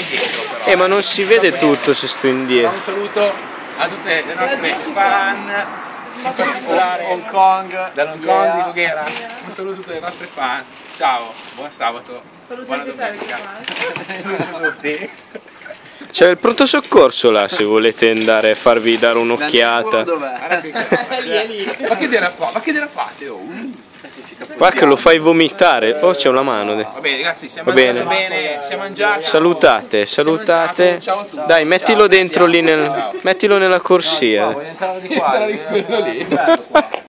indietro però. Ma non si vede tutto se sto indietro. Un saluto a tutte le nostre fan, in particolare Hong Kong, dall'Hong Kong di Voghera. Un saluto a tutte le nostre fans. Ciao, buon sabato. Buona domenica. Tutti. C'è il pronto soccorso là se volete andare a farvi dare un'occhiata. Ma che derapate? Oh. Guarda che lo fai vomitare. Oh, c'è una mano. Va bene ragazzi, siamo Va bene. bene, siamo mangiati. Salutate. Ciao a tutti. Dai, mettilo dentro lì mettilo nella corsia. Vuoi entrare di qua? Quello lì.